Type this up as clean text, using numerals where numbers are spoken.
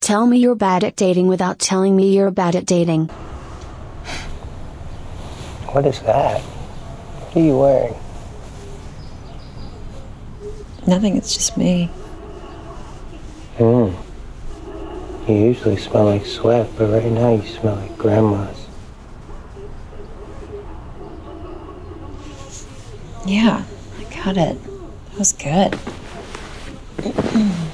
Tell me you're bad at dating without telling me you're bad at dating. What is that? What are you wearing? Nothing, it's just me. You usually smell like sweat, but right now you smell like grandma's. Yeah, I got it. That was good.